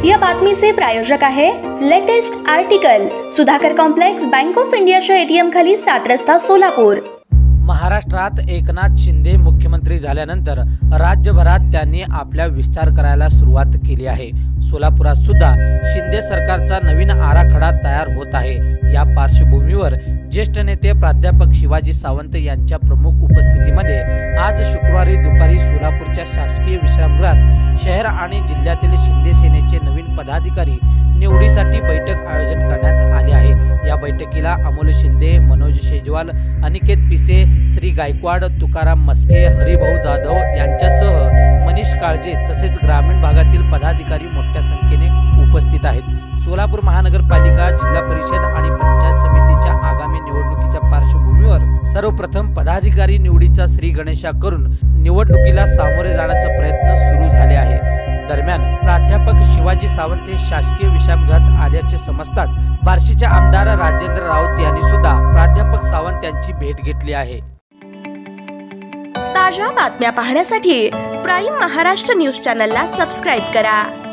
या बातमीचे प्रायोजक आहे latest article, Sudhakar complex, bank of इंडियाच्या एटीएम खाली 7 रस्ता, सोलापूर। महाराष्ट्रात एकनाथ शिंदे मुख्यमंत्री झाल्यानंतर राज्यभरात त्यांनी आपला विस्तार करायला सुरुवात केली आहे। सोलापुरात सुद्धा शिंदे सरकारचा नवीन आराखडा तयार होत आहे। या पार्श्वभूमीवर ज्येष्ठ नेते प्राध्यापक शिवाजी सावंत यांच्या प्रमुख उपस्थितीमध्ये आज शुक्रवारी दुपारी सोलापूरच्या शासकीय विश्रामगृहात शहर आणि जिल्ह्यातील शिंदे सेनेचे नवीन पदाधिकारी निवडीसाठी बैठक आयोजन करण्यात आली आहे। या बैठकीला अमोल शिंदे, मनोज शेजवाल, अनिकेत पिसे, श्री गायकवाड, तुकाराम मस्के, हरिभाऊ जाधव यांच्यासह मनीष काळजे तसेच ग्रामीण भागातील पदाधिकारी मोठ्या संख्येने उपस्थित आहेत। सोलापूर महानगरपालिका, जिल्हा परिषद आणि पंचायत समितीच्या आगामी निवडणुकीच्या पार्श्वभूमीवर सर्वप्रथम पदाधिकारी निवडीचा श्री गणेशा करून निवडणुकीला सामोरे जाण्याचा प्रयत्न सुरू झाले आहे। दरम्यान प्राध्यापक शिवाजी सावंत हे शासकीय विश्रामगृहात आल्याचे समजताच बार्शीचे आमदार राजेंद्र राऊत यांनी सुद्धा प्राध्यापक सावंत यांची भेट घेतली आहे। ताज्या बातम्या पाहण्यासाठी प्राईम महाराष्ट्र न्यूज चॅनलला सबस्क्राईब करा।